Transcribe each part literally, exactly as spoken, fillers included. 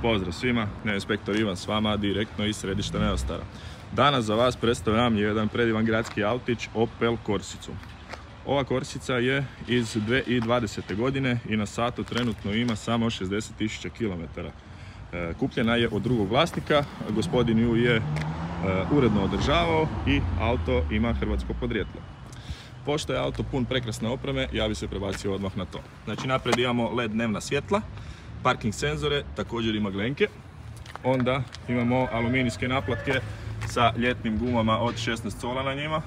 Pozdrav svima, inspektor Ivan s vama direktno iz središta Neostara. Danas za vas predstavljam jedan predivan gradski autić Opel Corsicu. Ova Corsica je iz dvije tisuće dvadesete. godine i na satu trenutno ima samo šezdeset tisuća kilometara. Kupljena je od drugog vlasnika, gospodin ju je uredno održavao i auto ima hrvatsko podrijetlo. Pošto je auto pun prekrasne opreme, ja bi se prebacio odmah na to. Znači naprijed imamo L E D dnevna svjetla, parking senzore, također ima glenke. Onda imamo aluminijske naplatke sa ljetnim gumama od šesnaest cola na njima.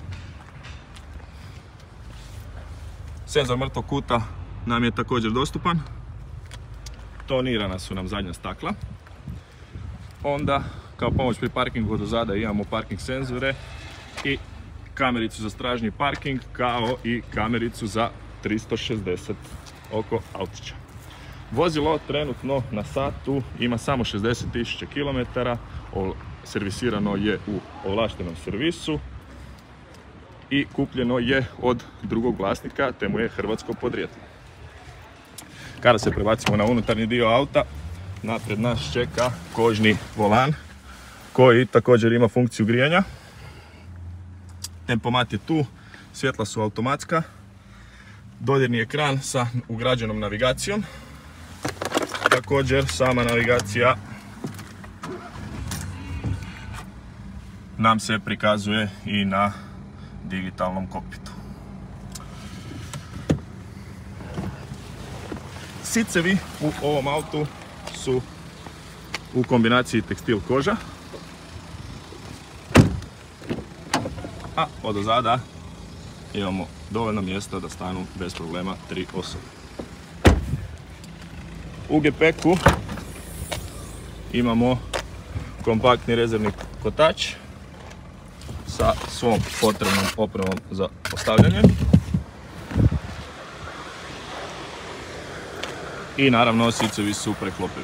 Senzor mrtvog kuta nam je također dostupan. Tonirana su nam zadnja stakla. Onda kao pomoć pri parkingu od ozada imamo parking senzore i kamericu za stražnji parking, kao i kamericu za tristo šezdeset oko autića. Vozilo trenutno na satu ima samo šezdeset tisuća kilometara, servisirano je u ovlaštenom servisu i kupljeno je od drugog vlasnika, te mu je hrvatsko podrijetlo. Kada se prebacimo na unutarnji dio auta, napred nas čeka kožni volan koji također ima funkciju grijanja. Tempomat je tu, svjetla su automatska, dodirni ekran sa ugrađenom navigacijom. Također sama navigacija nam se prikazuje i na digitalnom kokpitu. Sicevi u ovom autu su u kombinaciji tekstil koža, a od ozada imamo dovoljno mjesta da stanu bez problema tri osobe. U gepeku imamo kompaktni rezervni kotač sa svom potrebnom opremom za postavljanje. I naravno sicevi su preklopivi.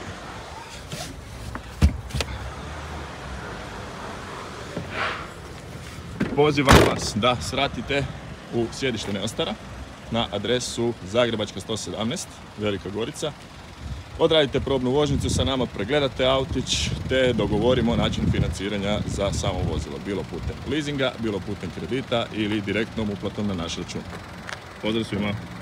Pozivam vas da svratite u sjedište Neostara na adresu Zagrebačka sto sedamnaest, Velika Gorica. Odradite probnu vožnicu sa nama, pregledate autić te dogovorimo način financiranja za samo vozilo. Bilo putem leasinga, bilo putem kredita ili direktnom uplatom na naš račun. Pozdrav svima!